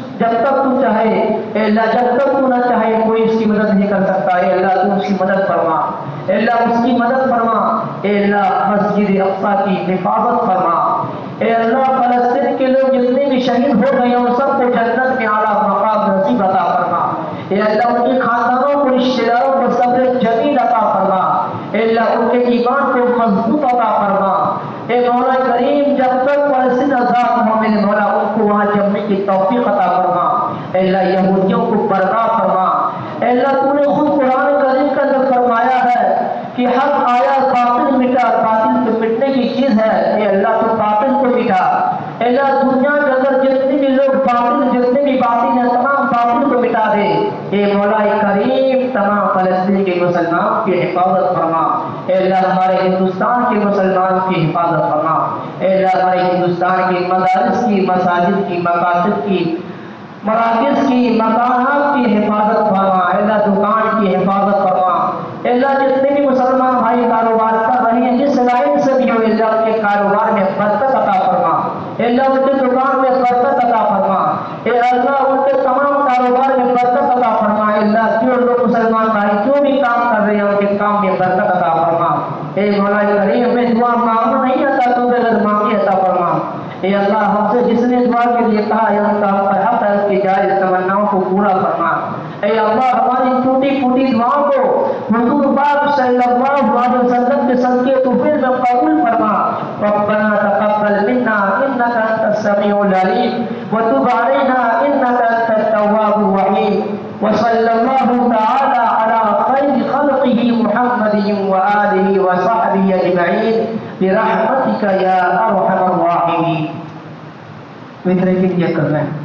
تو چاہے اے اللہ جب تک تو نہ چاہے کوئی اس کی مدد نہیں کر سکتا. اے اللہ تو اس کی مدد فرما. اے اللہ اس کی مدد فرما. اے اللہ مسجد اقصی کی حفاظت فرما. اے اللہ فلسطین کے لوگ جتنے بھی شہید ہو گئے ہیں ان سب کو جنت میں اعلیٰ مقام نصیب عطا فرما. اے اللہ ان کے خاندانوں کو رشتہ داروں کو صبر جمیل عطا فرما. اے اللہ ان کے ایمان کو مضبوط عطا فرما. اے مولا کریم جب تک فلسطین آزاد ہو میرے مولا ان کو وہاں جمنے کی توفیق عطا فرما. اے اللہ یہودیوں کو برپا فرما. اے اللہ تو نے خود قرآن کریم کے اندر فرمایا ہے کہ حق آیا باطل مٹا. باطل تو مٹنے کی چیز ہے. اے اللہ تو باطل کو مٹا. اے اللہ دنیا کے اندر جتنے بھی لوگ جتنے بھی باطل ہیں تمام باطل کو مٹا دے. اے مولا کریم تمام فلسطین کے مسلمانوں کی حفاظت فرما. اے اللہ ہمارے ہندوستان کے مسلمانوں کی حفاظت فرما. اے اللہ ہمارے ہندوستان کے مدارس کی مساجد کی مکاتب کی مراکز کی مکانات کی حفاظت فرما. اے اللہ دکان کی حفاظت فرما. اے اللہ جتنے بھی مسلمان بھائی کاروبار کر رہے ہیں جس لائن سے بھی ہو اللہ کے کاروبار میں برکت عطا فرما. اے اللہ ان کے دکان میں برکت عطا فرما. اے اللہ ان کے تمام کاروبار میں برکت عطا فرما اللہ، جو لوگ مسلمان بھائی جو بھی کام کر رہے ہیں ان کے کام میں برکت عطا فرما۔ اے مولا کریم ہمیں دعا مانگنا نہیں آتا تو بغیر مانگے عطا فرما۔ اے اللہ ہم سے جس نے دعا کے لیے کہا ہے ان کا ہم پر حق ہے، اس کی جائز تمناؤں کو پورا فرما۔ اے اللہ ہماری ٹوٹی پھوٹی دعاؤں کو حضور پاک صلی اللہ علیہ وسلم کے صدقے تو پھر میں قبول فرما۔ ربنا تقبل منا انك انت السميع العليم وتب علينا انك انت التواب الرحيم وصلى الله تعالى على خير خلقه محمد وآله وصحبه اجمعين برحمتك يا ارحم الراحمين۔ یہ کرنا ہے